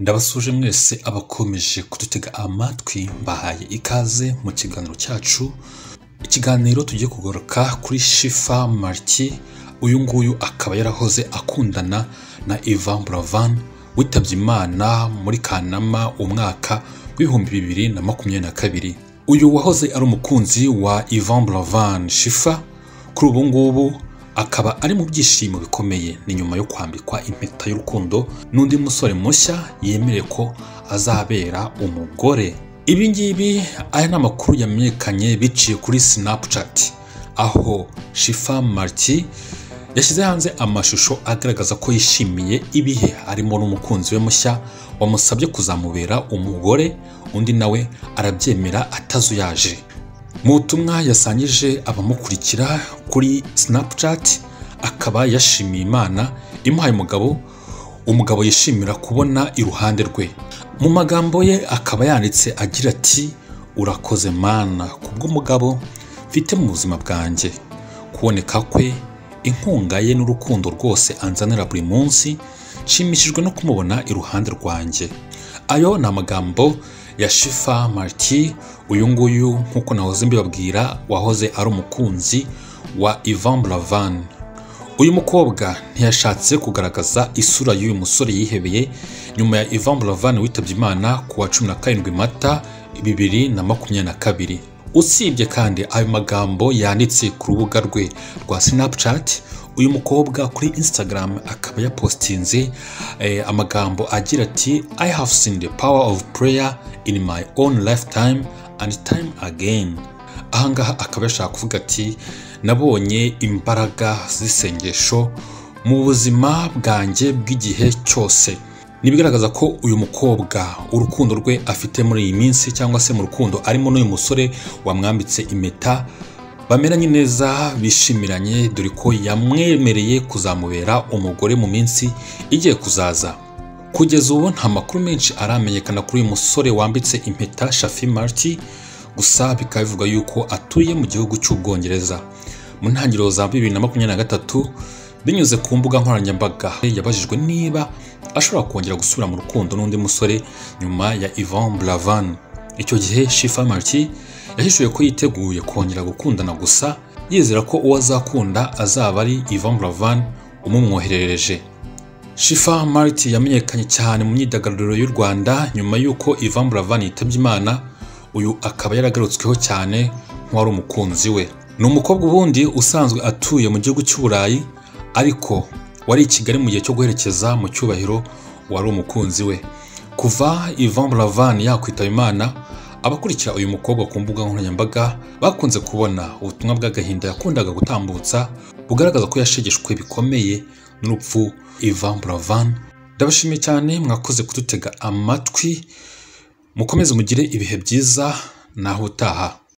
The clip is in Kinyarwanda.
Ndabasuje mwese abakomeje kudutega amatwi mbahaye ikaze mu kiganiro cyacu. Ikiganiro tugiye kugaruka kuri Shifa Marty. Uyu nguyu akaba yarahoze akundana na Yvan Buravan witabye Imana muri Kanama umwaka w'2022. Uyu wahoze ari umukunzi wa Yvan Buravan Shifa kuri ubu ngubu akaba ari mu byishimo bikomeye ni nyuma yo kwambikwa impeta y'urukundo n'undi musore mushya yemereye ko azabera umugore. Ibi ngibi aya ni amakuru yamenyekanye biciye kuri Snapchat, aho Shifa Marty yashyize hanze amashusho agaragaza ko yishimiye ibihe arimo n'umukunzi we mushya wamusabye kuzamubera umugore, undi nawe arabyemera atazuyaje. Mu butumwa yasangije abamukurikira kuri Snapchat, akaba yashimiye Imana imuhaye umugabo yishimira kubona iruhande rwe. Mu magambo ye akaba yanditse agira ati, urakoze Mana kubw'umugabo mfite mu buzima bwanjye, kuboneka kwe, inkunga ye n'urukundo rwose anzanira buri munsi, nshimishijwe no kumubona iruhande rwanjye. Ayo ni amagambo ya Shifa Marty, uyu nguyu nk'uko nahoze mbibabwira wahoze ari umukunzi wa Yvan Buravan. Uyu mukobwa ntiyashatse kugaragaza isura y'uyu musore yihebeye nyuma ya Yvan Buravan witabye Imana ku wa 17 Mata 2022. Usibye kandi ayo magambo yanditse ku rubuga rwe rwa Snapchat, uyu mukobwa kuri Instagram akaba yapostinze amagambo agira ati, I have seen the power of prayer in my own lifetime and time again. Ahangaha akaba yashaka kuvuga ati, nabonye imbaraga z'isengesho mu buzima bwanjye bw'igihe cyose. Nibigaragaza ko uyu mukobwa urukundo rwe afite muri iyi minsi, cyangwa se mu rukundo arimo n'uyu musore wamwambitse impeta, bameranye neza, bishimiranye, dore ko yamwemereye kuzamubera umugore mu minsi igiye kuzaza. Kugeza ubu nta makuru menshi aramenyekana kuri uyu musore wambitse impeta Shifa Marty, gusa bikaba bivuga yuko atuye mu gihugu cy'Ubwongereza. Mu ntangiriro za 2023 binyuze ku mbuga nkoranyambaga yabajijwe niba ashobora kongera gusubira mu rukundo n'undi musore nyuma ya Yvan Buravan. Icyo gihe Shifa Marty yahishuye ko yiteguye kongera gukundana, gusa yizera ko uwo azakunda azaba ari Yvan Buravan umumwoherereje. Shifa Marty yamenyekanye cyane mu myidagaduro y'u Rwanda nyuma y'uko Yvan Buravan yitabye Imana. Uyu akaba yaragarutsweho cyane nk'uwari umukunzi we. Ni umukobwa ubundi usanzwe atuye mu gihugu cy'Uburayi, ariko wari i Kigali mu gihe cyo guherekeza mu cyubahiro wari umukunzi we. Kuva Yvan Buravan yakwitaba Imana, abakurikira uyu mukobwa ku mbuga nkoranyambaga bakunze kubona ubutumwa bw'agahinda yakundaga gutambutsa bugaragaza ko yashegeshwe bikomeye n'urupfu Yvan Buravan. Ndabashimiye cyane, mwakoze kudutega amatwi, mukomeze mugire ibihe byiza, naho utaha.